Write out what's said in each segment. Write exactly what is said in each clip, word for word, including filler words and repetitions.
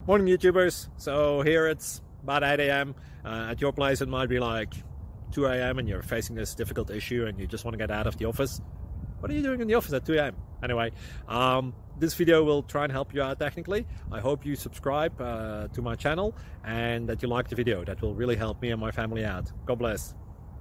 Morning YouTubers. So here it's about eight A M Uh, at your place it might be like two A M and you're facing this difficult issue and you just want to get out of the office. What are you doing in the office at two A M? Anyway, um, this video will try and help you out technically. I hope you subscribe uh, to my channel and that you like the video. That will really help me and my family out. God bless.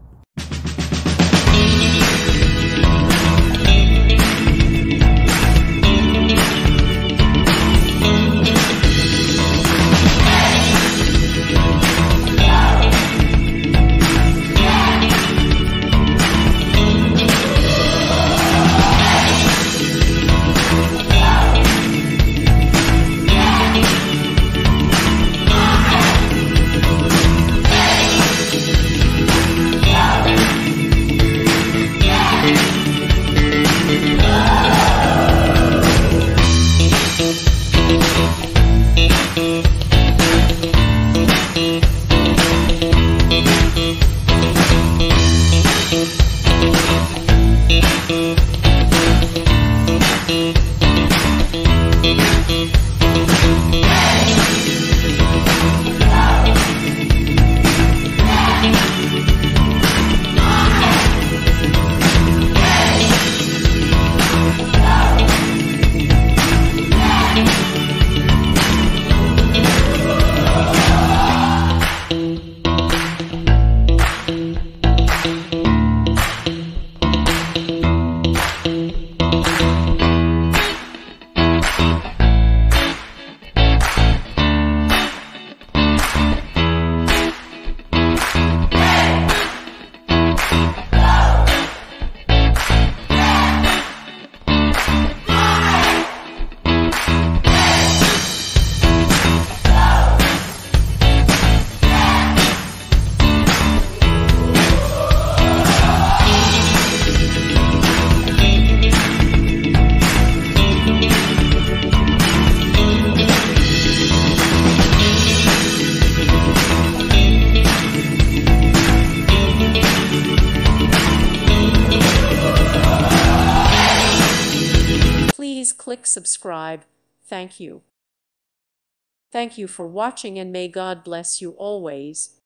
Please click subscribe. Thank you. Thank you for watching and may God bless you always.